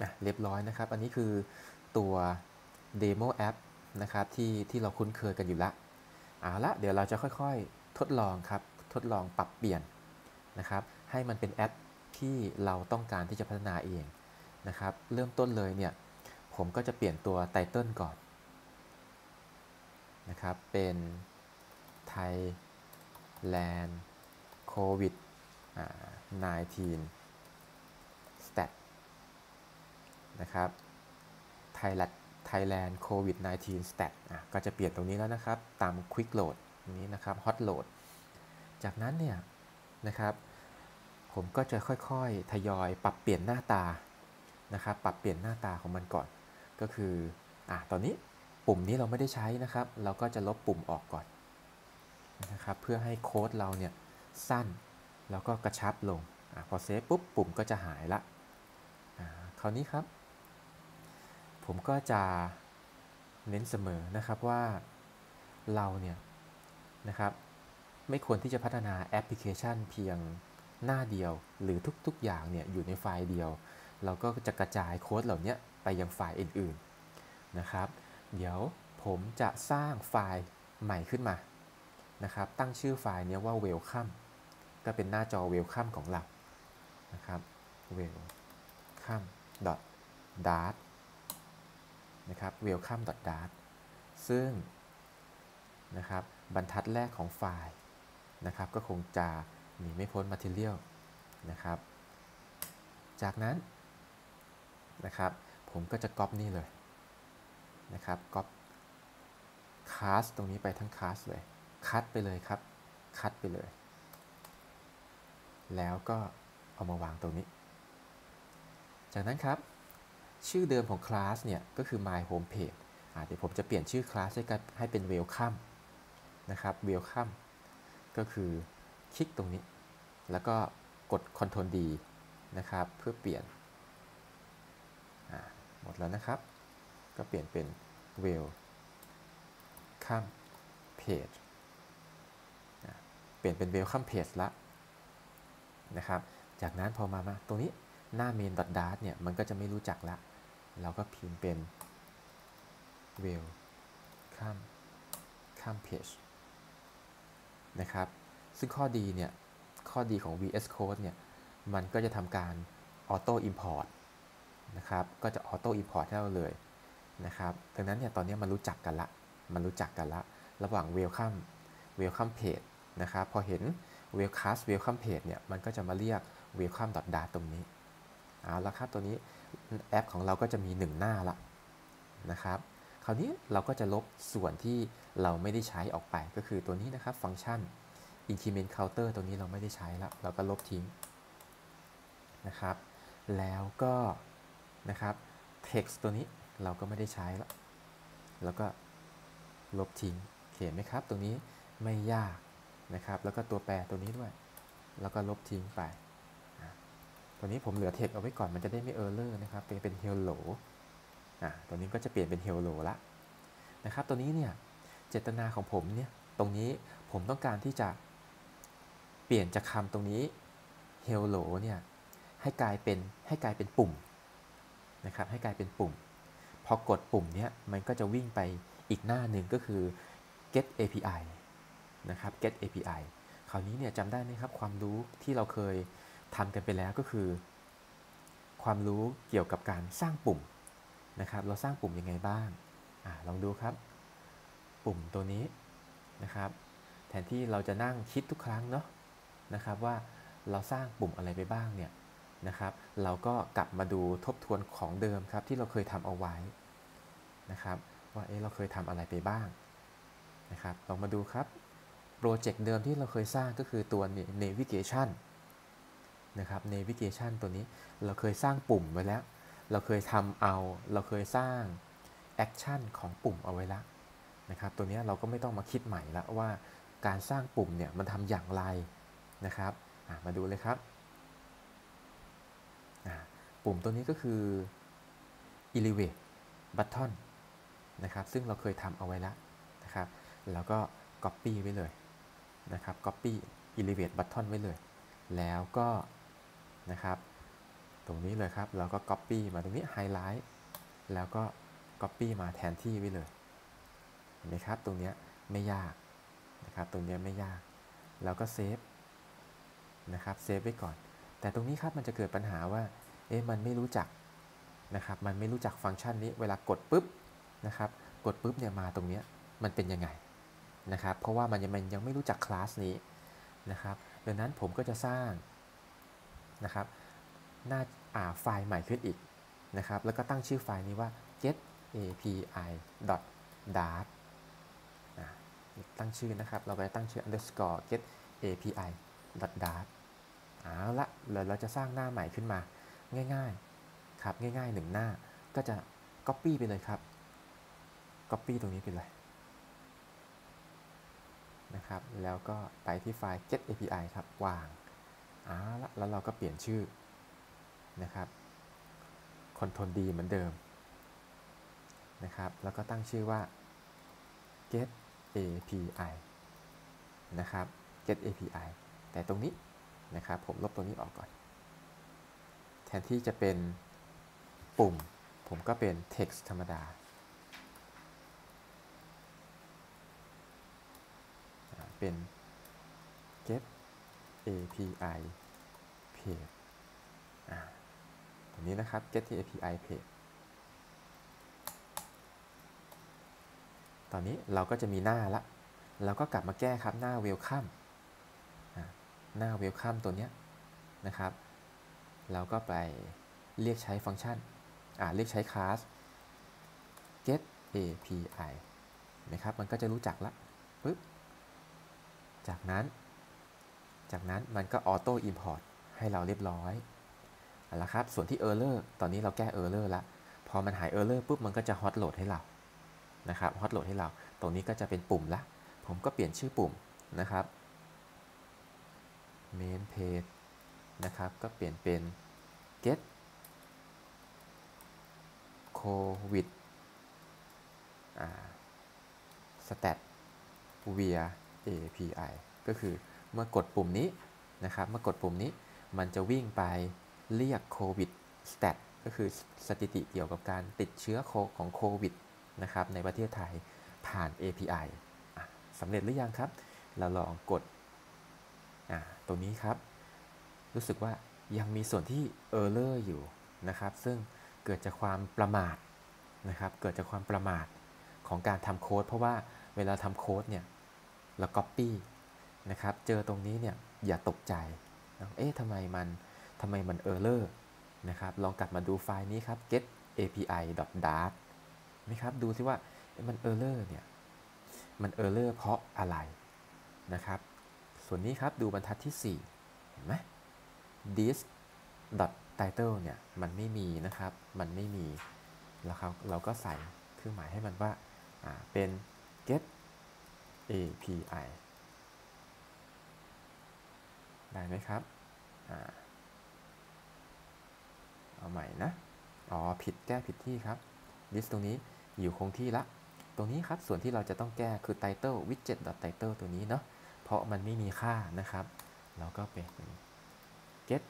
เรียบร้อยนะครับอันนี้คือตัว Demo App นะครับที่เราคุ้นเคยกันอยู่ละเอาละเดี๋ยวเราจะค่อยๆทดลองครับทดลองปรับเปลี่ยนนะครับให้มันเป็นแอปที่เราต้องการที่จะพัฒนาเองนะครับเริ่มต้นเลยเนี่ยผมก็จะเปลี่ยนตัวไตเติลก่อนนะครับเป็น Thailand COVID 19 Stat นะครับ Thailand COVID 19 Stat ก็จะเปลี่ยนตรงนี้แล้วนะครับตาม Quick Load นี้นะครับ Hot Load จากนั้นเนี่ยนะครับผมก็จะค่อยๆทยอยปรับเปลี่ยนหน้าตานะครับปรับเปลี่ยนหน้าตาของมันก่อนก็คือตอนนี้ปุ่มนี้เราไม่ได้ใช้นะครับเราก็จะลบปุ่มออกก่อนนะครับเพื่อให้โค้ดเราเนี่ยสั้นแล้วก็กระชับลงพอเซฟปุ๊บปุ่มก็จะหายละคราวนี้ครับผมก็จะเน้นเสมอนะครับว่าเราเนี่ยนะครับไม่ควรที่จะพัฒนาแอปพลิเคชันเพียงหน้าเดียวหรือทุกๆอย่างเนี่ยอยู่ในไฟล์เดียวเราก็จะกระจายโค้ดเหล่านี้ไปยังไฟล์อื่นๆนะครับเดี๋ยวผมจะสร้างไฟล์ใหม่ขึ้นมานะครับตั้งชื่อไฟล์นี้ว่า welcome ก็เป็นหน้าจอ welcome ของเรานะครับ welcome.dart นะครับ welcome.dart ซึ่งนะครับบรรทัดแรกของไฟล์นะครับก็คงจะหนีไม่พ้น material นะครับจากนั้นนะครับผมก็จะ copy นี่เลยนะครับ copy class ตรงนี้ไปทั้ง class เลยคัดไปเลยครับคัดไปเลยแล้วก็เอามาวางตรงนี้จากนั้นครับชื่อเดิมของคลาสเนี่ยก็คือ my home page เดี๋ยวผมจะเปลี่ยนชื่อคลาสให้เป็น welcome นะครับ welcome ก็คือคลิกตรงนี้แล้วก็กด Ctrl D นะครับเพื่อเปลี่ยนหมดแล้วนะครับก็เปลี่ยนเป็น welcome page เปลี่ยนเป็น welcome page ละนะครับจากนั้นพอมาตรงนี้หน้า main.dart เนี่ยมันก็จะไม่รู้จักละเราก็พิมพ์เป็น welcome page นะครับซึ่งข้อดีเนี่ยข้อดีของ VS Code เนี่ยมันก็จะทำการ auto import นะครับก็จะ auto import ให้เราเลยนะครับดังนั้นเนี่ยตอนนี้มันรู้จักกันละระหว่าง welcome page นะครับพอเห็น welcome page เนี่ยมันก็จะมาเรียก welcome.dart ตรงนี้เอาละครับตัวนี้แอปของเราก็จะมี1หน้าละนะครับคราวนี้เราก็จะลบส่วนที่เราไม่ได้ใช้ออกไปก็คือตัวนี้นะครับฟังก์ชัน increment counter ตัวนี้เราไม่ได้ใช้ละเราก็ลบทิ้งนะครับแล้วก็นะครับ text ตัวนี้เราก็ไม่ได้ใช้ละแล้วก็ลบทิ้งเห็นไหมครับตรงนี้ไม่ยากนะครับแล้วก็ตัวแปรตัวนี้ด้วยแล้วก็ลบทิ้งไปตัวนี้ผมเหลือ text เอาไว้ก่อนมันจะได้ไม่ error นะครับเป็น hello ตัวนี้ก็จะเปลี่ยนเป็น hello ละนะครับตัวนี้เนี่ยเจตนาของผมเนี่ยตรงนี้ผมต้องการที่จะเปลี่ยนจากคำตรงนี้ hello เนี่ยให้กลายเป็นปุ่มนะครับให้กลายเป็นปุ่มพอกดปุ่มเนี้ยมันก็จะวิ่งไปอีกหน้าหนึ่งก็คือ get API นะครับ get API คราวนี้เนี่ยจำได้ไหมครับความรู้ที่เราเคยทำกันไปแล้วก็คือความรู้เกี่ยวกับการสร้างปุ่มนะครับเราสร้างปุ่มยังไงบ้างลองดูครับปุ่มตัวนี้นะครับแทนที่เราจะนั่งคิดทุกครั้งเนาะนะครับว่าเราสร้างปุ่มอะไรไปบ้างเนี่ยนะครับเราก็กลับมาดูทบทวนของเดิมครับที่เราเคยทำเอาไว้นะครับว่าเราเคยทำอะไรไปบ้างนะครับลองมาดูครับโปรเจกต์เดิมที่เราเคยสร้างก็คือตัว navigation นะครับ navigation ตัวนี้เราเคยสร้างปุ่มไว้แล้วเราเคยสร้างแอคชั่นของปุ่มเอาไว้แล้วนะครับตัวนี้เราก็ไม่ต้องมาคิดใหม่ละว่าการสร้างปุ่มเนี่ยมันทำอย่างไรนะครับมาดูเลยครับปุ่มตัวนี้ก็คือ elevate button นะครับซึ่งเราเคยทำเอาไว้แล้วนะครับแล้วก็ copy ไว้เลยนะครับ copy elevate button ไว้เลยแล้วก็นะครับตรงนี้เลยครับเราก็ Copy มาตรงนี้ไฮไลท์แล้วก็ Copy มาแทนที่ไว้เลยเห็นไหมครับตรงนี้ไม่ยากนะครับตรงนี้ไม่ยากเราก็เซฟนะครับเซฟไว้ก่อนแต่ตรงนี้ครับมันจะเกิดปัญหาว่ามันไม่รู้จักนะครับมันไม่รู้จักฟังก์ชันนี้เวลากดปุ๊บนะครับกดปุ๊บเนี่ยมาตรงนี้มันเป็นยังไงนะครับเพราะว่ามันยังไม่รู้จักคลาสนี้นะครับดังนั้นผมก็จะสร้างนะครับหน้าไฟล์ใหม่ขึ้นอีกนะครับแล้วก็ตั้งชื่อไฟล์นี้ว่า get api dart ตั้งชื่อนะครับเราไปตั้งชื่อ underscore get api dart เอาละเราจะสร้างหน้าใหม่ขึ้นมาง่ายๆครับง่ายๆ1หน้าก็จะ copy ไปเลยครับ copy ตรงนี้ไปเลยนะครับแล้วก็ไปที่ไฟล์ get api ครับวางเอาละแล้วเราก็เปลี่ยนชื่อนะครับ Ctrl D เหมือนเดิมนะครับแล้วก็ตั้งชื่อว่า get api นะครับ get api แต่ตรงนี้นะครับผมลบตัวนี้ออกก่อนแทนที่จะเป็นปุ่มผมก็เป็น text ธรรมดาเป็น get api page ตรงนี้นะครับ get api page ตอนนี้เราก็จะมีหน้าละเราก็กลับมาแก้ครับหน้า welcome หน้า welcome ตัวนี้นะครับเราก็ไปเรียกใช้ฟังก์ชันเรียกใช้คลาส get api นะครับมันก็จะรู้จักละปึ๊บจากนั้นมันก็ auto import ให้เราเรียบร้อยแล้วครับส่วนที่ error ตอนนี้เราแก้ error ละพอมันหาย error ปุ๊บมันก็จะ hot load ให้เรานะครับ hot load ให้เราตรงนี้ก็จะเป็นปุ่มละผมก็เปลี่ยนชื่อปุ่มนะครับ main page นะครับก็เปลี่ยนเป็น get covid stat via api ก็คือเมื่อกดปุ่มนี้นะครับเมื่อกดปุ่มนี้มันจะวิ่งไปเรียก covid stat ก็คือสถิติเกี่ยวกับการติดเชื้อของโควิดนะครับในประเทศไทยผ่าน API สำเร็จหรือยังครับเราลองกดตรงนี้ครับรู้สึกว่ายังมีส่วนที่ error อยู่นะครับซึ่งเกิดจากความประมาทนะครับเกิดจากความประมาทของการทำโค้ดเพราะว่าเวลาทำโค้ดเนี่ยเรา copy นะครับเจอตรงนี้เนี่ยอย่าตกใจทำไมมัน error นะครับลองกลับมาดูไฟล์นี้ครับ get api dart นะครับดูซิว่ามัน error เนี่ยมัน error เพราะอะไรนะครับส่วนนี้ครับดูบรรทัดที่4เห็นไหม this title เนี่ยมันไม่มีนะครับมันไม่มีแล้วเราก็ใส่เครื่องหมายให้มันว่าเป็น get api ได้ไหมครับเอาใหม่นะแก้ผิดที่ครับ this ตรงนี้อยู่คงที่ละตรงนี้ครับส่วนที่เราจะต้องแก้คือ title widget title ตัวนี้เนาะเพราะมันไม่มีค่านะครับเราก็เป็น get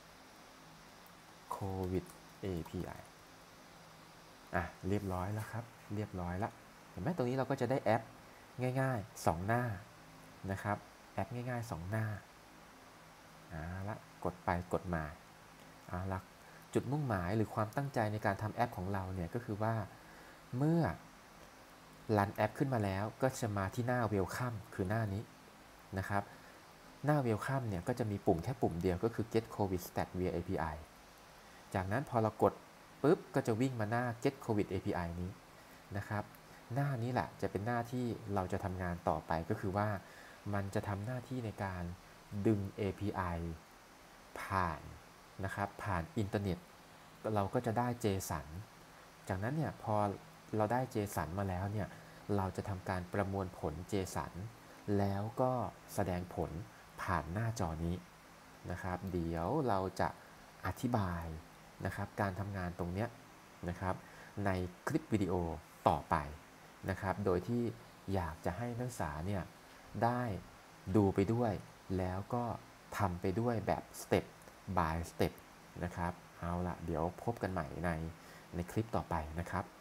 covid api เรียบร้อยแล้วครับเรียบร้อยแล้วเห็นไหมตรงนี้เราก็จะได้แอปง่ายๆ2หน้านะครับแอปง่ายๆ2หน้าละกดไปกดมาละจุดมุ่งหมายหรือความตั้งใจในการทำแอปของเราเนี่ยก็คือว่าเมื่อรันแอปขึ้นมาแล้วก็จะมาที่หน้า welcome คือหน้านี้นะครับหน้า welcome เนี่ยก็จะมีปุ่มแค่ปุ่มเดียวก็คือ get covid stat via api จากนั้นพอเรากดปุ๊บก็จะวิ่งมาหน้า get covid api นี้นะครับหน้านี้แหละจะเป็นหน้าที่เราจะทำงานต่อไปก็คือว่ามันจะทำหน้าที่ในการดึง API ผ่านนะครับผ่านอินเทอร์เน็ตเราก็จะได้ JSON จากนั้นเนี่ยพอเราได้ JSON มาแล้วเนี่ยเราจะทำการประมวลผล JSON แล้วก็แสดงผลผ่านหน้าจอนี้นะครับเดี๋ยวเราจะอธิบายนะครับการทำงานตรงนี้นะครับในคลิปวิดีโอต่อไปนะครับโดยที่อยากจะให้นักศึกษาเนี่ยได้ดูไปด้วยแล้วก็ทำไปด้วยแบบ step by step นะครับเอาละเดี๋ยวพบกันใหม่ในคลิปต่อไปนะครับ